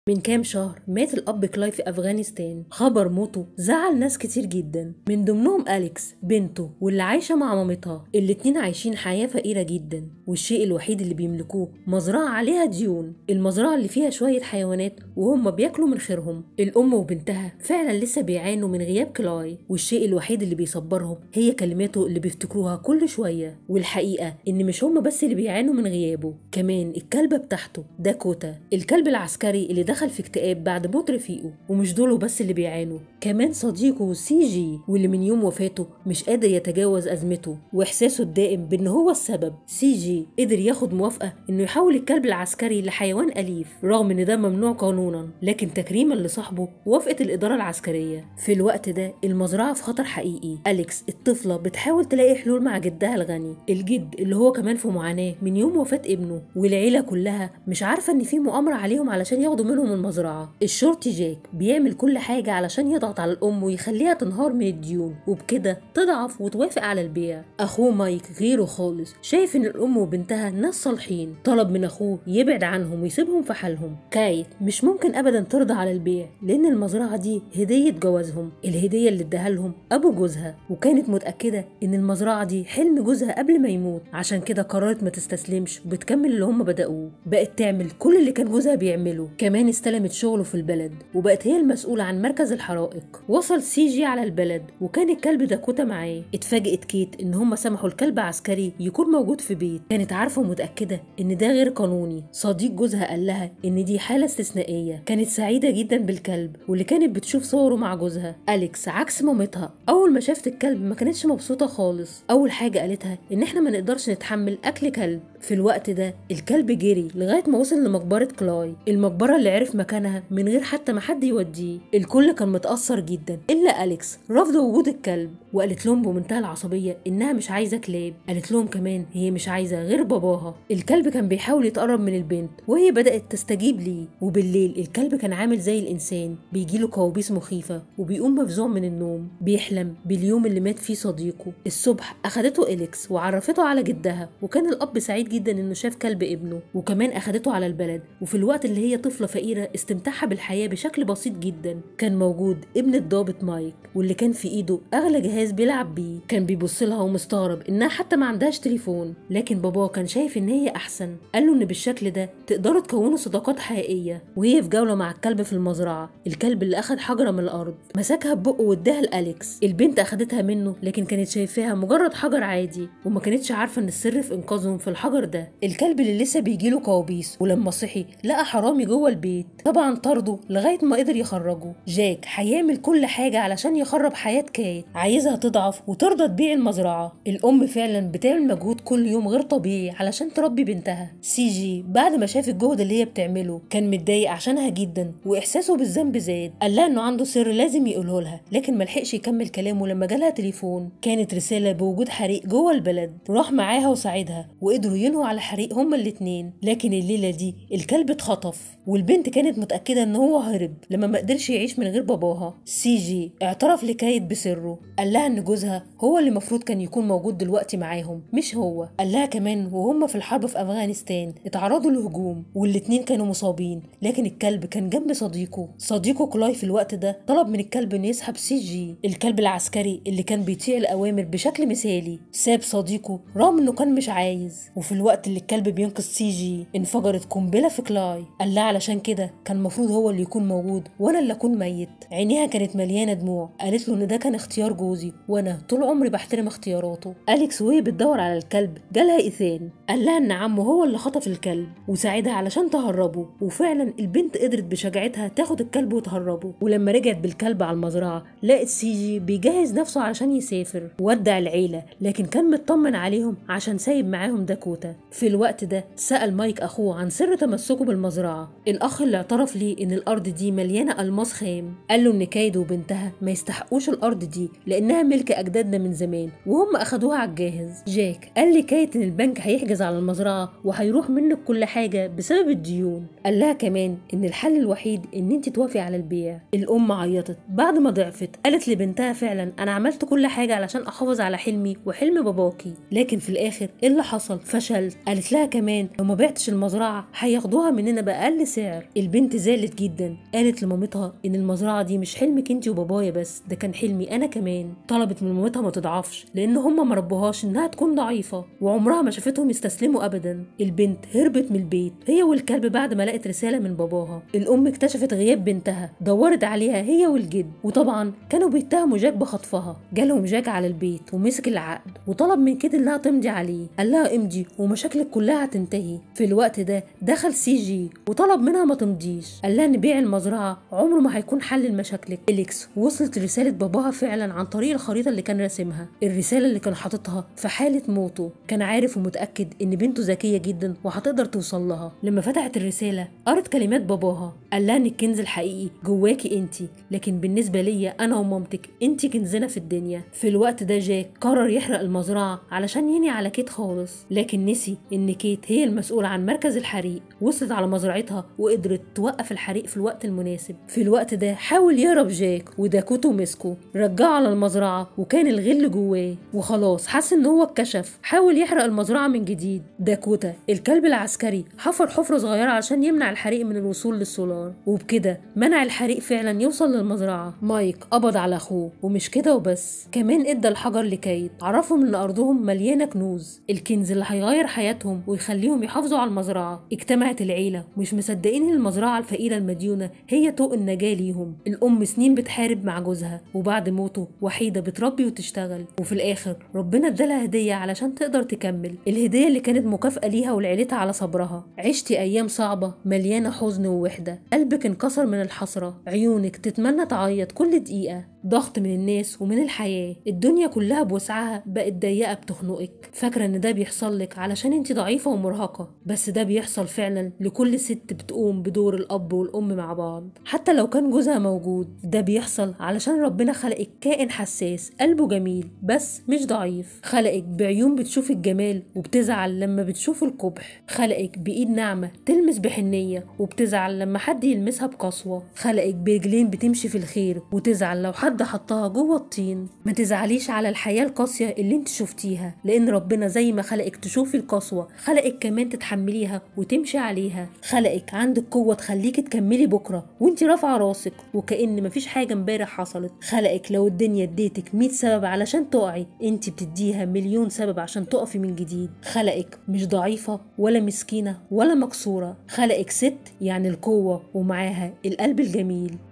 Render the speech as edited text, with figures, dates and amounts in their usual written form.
من كام شهر مات الأب كلاي في أفغانستان. خبر موته زعل ناس كتير جدا، من ضمنهم أليكس بنته واللي عايشة مع مامتها. الاتنين عايشين حياة فقيرة جدا، والشيء الوحيد اللي بيملكوه مزرعة عليها ديون، المزرعة اللي فيها شوية حيوانات وهم بياكلوا من خيرهم. الأم وبنتها فعلا لسه بيعانوا من غياب كلاي، والشيء الوحيد اللي بيصبرهم هي كلماته اللي بيفتكروها كل شوية. والحقيقة إن مش هم بس اللي بيعانوا من غيابه، كمان الكلبة بتاعته داكوتا، الكلب العسكري اللي دخل في اكتئاب بعد موت رفيقه. ومش دول بس اللي بيعانوا، كمان صديقه سي جي، واللي من يوم وفاته مش قادر يتجاوز أزمته وإحساسه الدائم بأن هو السبب. سي جي قدر ياخد موافقة إنه يحول الكلب العسكري لحيوان أليف، رغم إن ده ممنوع قانونا، لكن تكريما لصاحبه وافقت الإدارة العسكرية. في الوقت ده المزرعة في خطر حقيقي. أليكس الطفلة بتحاول تلاقي حلول مع جدها الغني، الجد اللي هو كمان في معاناة من يوم وفاة ابنه، والعيلة كلها مش عارفة إن في مؤامرة عليهم علشان ياخدوا منهم المزرعة. الشرطي جاك بيعمل كل حاجة علشان يضغط على الأم ويخليها تنهار من الديون، وبكده تضعف وتوافق على البيع. أخوه مايك غيره خالص، شايف إن الأم وبنتها ناس صالحين، طلب من أخوه يبعد عنهم ويسيبهم في حالهم. كايت مش ممكن أبدا ترضى على البيع، لأن المزرعة دي هدية جوازهم، الهدية اللي اداها لهم أبو جوزها، وكانت متأكدة إن المزرعة دي حلم جوزها قبل ما يموت، عشان كده قررت ما تستسلمش وبتكمل اللي هم بدأوه. بقت تعمل كل اللي كان جوزها بيعمله، كمان استلمت شغله في البلد وبقت هي المسؤولة عن مركز الحرائق. وصل سي جي على البلد وكان الكلب داكوتا معاه. اتفاجئت كيت ان هم سمحوا الكلب عسكري يكون موجود في بيت، كانت عارفة ومتأكدة ان ده غير قانوني. صديق جوزها قال لها ان دي حالة استثنائية. كانت سعيدة جدا بالكلب واللي كانت بتشوف صوره مع جوزها. أليكس عكس مامتها، اول ما شافت الكلب ما كانتش مبسوطة خالص. اول حاجة قالتها ان احنا ما نقدرش نتحمل اكل كلب. في الوقت ده الكلب جري لغاية ما وصل لمقبرة كلاي، المقبرة اللي عرف مكانها من غير حتى ما حد يوديه. الكل كان متأثر جدا إلا أليكس، رفض وجود الكلب، وقالت لهم بمنتهى العصبية إنها مش عايزة كلاب. قالت لهم كمان هي مش عايزة غير باباها. الكلب كان بيحاول يتقرب من البنت وهي بدأت تستجيب ليه. وبالليل الكلب كان عامل زي الإنسان، بيجيله كوابيس مخيفة وبيقوم مفزوع من النوم، بيحلم باليوم اللي مات فيه صديقه. الصبح أخدته إليكس وعرفته على جدها، وكان الأب سعيد جدا إنه شاف كلب ابنه، وكمان أخدته على البلد. وفي الوقت اللي هي طفلة فقيرة استمتعها بالحياة بشكل بسيط جدا، كان موجود ابن الضابط مايك، واللي كان في ايده اغلى جهاز بيلعب بيه. كان بيبص لها ومستغرب انها حتى ما عندهاش تليفون، لكن باباه كان شايف ان هي احسن. قال له ان بالشكل ده تقدروا تكونوا صداقات حقيقية. وهي في جولة مع الكلب في المزرعة، الكلب اللي اخد حجرة من الارض مسكها ببقه واداها لأليكس. البنت اخدتها منه لكن كانت شايفاها مجرد حجر عادي، وما كانتش عارفة ان السر في انقاذهم في الحجر ده. الكلب اللي لسه بيجيله كوابيس، ولما صحي لقى حرامي جوه البيت، طبعا طرده لغايه ما قدر يخرجه. جاك هيعمل كل حاجه علشان يخرب حياه كايت، عايزها تضعف وترضى تبيع المزرعه. الام فعلا بتعمل مجهود كل يوم غير طبيعي علشان تربي بنتها. سي جي بعد ما شاف الجهد اللي هي بتعمله كان متضايق عشانها جدا، واحساسه بالذنب زاد. قال لها انه عنده سر لازم يقوله لها، لكن ملحقش يكمل كلامه لما جالها تليفون، كانت رساله بوجود حريق جوه البلد. راح معاها وساعدها وقدروا ينهوا على حريق هما الاتنين. لكن الليله دي الكلب اتخطف، والبنت كانت متأكدة ان هو هرب لما ما قدرش يعيش من غير باباها. سي جي اعترف لكايت بسره، قال لها ان جوزها هو اللي المفروض كان يكون موجود دلوقتي معاهم مش هو. قال لها كمان وهم في الحرب في افغانستان اتعرضوا لهجوم والاتنين كانوا مصابين، لكن الكلب كان جنب صديقه كلاي. في الوقت ده طلب من الكلب انه يسحب سي جي. الكلب العسكري اللي كان بيطيع الاوامر بشكل مثالي ساب صديقه رغم انه كان مش عايز. وفي الوقت اللي الكلب بينقذ سي جي انفجرت قنبله في كلاي. قال لها علشان كده كان المفروض هو اللي يكون موجود وانا اللي اكون ميت. عينيها كانت مليانه دموع، قالت له ان ده كان اختيار جوزي وانا طول عمري بحترم اختياراته. أليكس وهي بتدور على الكلب جالها إيثان، قال لها ان عمه هو اللي خطف الكلب وساعدها علشان تهربه. وفعلا البنت قدرت بشجاعتها تاخد الكلب وتهربه. ولما رجعت بالكلب على المزرعه لقت سي جي بيجهز نفسه علشان يسافر ودع العيله، لكن كان مطمن عليهم عشان سايب معاهم داكوتا. في الوقت ده سأل مايك اخوه عن سر تمسكه بالمزرعه. الاخ اللي اعترف ليه ان الارض دي مليانه الماس خام، قال له ان كايد وبنتها ما يستحقوش الارض دي لانها ملك اجدادنا من زمان وهم اخدوها على الجاهز. جاك قال لكايد ان البنك هيحجز على المزرعه وهيروح منك كل حاجه بسبب الديون. قال لها كمان ان الحل الوحيد ان انت توافقي على البيع. الام عيطت بعد ما ضعفت، قالت لبنتها فعلا انا عملت كل حاجه علشان احافظ على حلمي وحلم باباكي، لكن في الاخر ايه اللي حصل؟ فشلت. قالت لها كمان لو ما بعتش المزرعه هياخدوها مننا باقل سعر. البنت زعلت جدا، قالت لمامتها ان المزرعه دي مش حلمك انت وبابايا بس، ده كان حلمي انا كمان. طلبت من مامتها ما تضعفش لان هم ما ربوهاش انها تكون ضعيفه، وعمرها ما شافتهم يستسلموا ابدا. البنت هربت من البيت هي والكلب بعد ما لقت رساله من باباها. الام اكتشفت غياب بنتها، دورت عليها هي والجد، وطبعا كانوا بيتهموا جاك بخطفها. جالهم جاك على البيت ومسك العقد وطلب من كيت انها تمضي عليه. قال لها امضي ومشاكلك كلها هتنتهي. في الوقت ده دخل سي جي وطلب منها ما تمضيش، قال لها ان بيع المزرعه عمره ما هيكون حل لمشاكلك. إليكس وصلت رساله باباها فعلا عن طريق الخريطه اللي كان راسمها، الرساله اللي كان حاططها في حاله موته. كان عارف ومتاكد ان بنته ذكيه جدا وهتقدر توصل لها. لما فتحت الرساله قرت كلمات باباها، قال لها ان الكنز الحقيقي جواكي انتي، لكن بالنسبه ليا انا ومامتك انتي كنزنا في الدنيا. في الوقت ده جاك قرر يحرق المزرعه علشان ينهي على كيت خالص، لكن نسي ان كيت هي المسؤوله عن مركز الحريق. وصلت على مزرعتها وقدرت توقف الحريق في الوقت المناسب. في الوقت ده حاول يهرب جاك وداكوتو مسكه، رجعه على المزرعه وكان الغل جواه وخلاص حس ان هو اتكشف. حاول يحرق المزرعه من جديد. داكوتا الكلب العسكري حفر حفره صغيره عشان يمنع الحريق من الوصول للسولار، وبكده منع الحريق فعلا يوصل للمزرعه. مايك قبض على اخوه، ومش كده وبس، كمان ادى الحجر لكايت، عرفهم ان ارضهم مليانه كنوز، الكنز اللي هيغير حياتهم ويخليهم يحافظوا على المزرعه. اجتمعت العيله مش مصدقين ان المزرعه الفقيره المديونه هي طوق النجاه ليهم. الام سنين بتحارب مع جوزها، وبعد موته وحيده بتربي وتشتغل، وفي الاخر ربنا ادالها هديه علشان تقدر تكمل. الهديه اللي كانت مكافاه ليها ولعيلتها على صبرها. عشتي ايام صعبه مليانه حزن ووحده، قلبك انكسر من الحسره، عيونك تتمنى تعيط كل دقيقه، ضغط من الناس ومن الحياة، الدنيا كلها بوسعها بقت ضيقة بتخنقك. فاكرة ان ده بيحصل لك علشان انت ضعيفة ومرهقة، بس ده بيحصل فعلا لكل ست بتقوم بدور الأب والأم مع بعض حتى لو كان جوزها موجود. ده بيحصل علشان ربنا خلقك كائن حساس قلبه جميل بس مش ضعيف، خلقك بعيون بتشوف الجمال وبتزعل لما بتشوف القبح، خلقك بإيد ناعمة تلمس بحنية وبتزعل لما حد يلمسها بقسوة، خلقك برجلين بتمشي في الخير وتزعل لو حد حطها جوه الطين. ما تزعليش على الحياة القاسية اللي انت شفتيها، لان ربنا زي ما خلقك تشوفي القسوة خلقك كمان تتحمليها وتمشي عليها. خلقك عندك قوة تخليك تكملي بكرة وانت رافعة راسك وكأن مفيش حاجة امبارح حصلت. خلقك لو الدنيا اديتك 100 سبب علشان تقعي، انت بتديها مليون سبب عشان تقفي من جديد. خلقك مش ضعيفة ولا مسكينة ولا مكسورة، خلقك ست يعني القوة ومعاها القلب الجميل.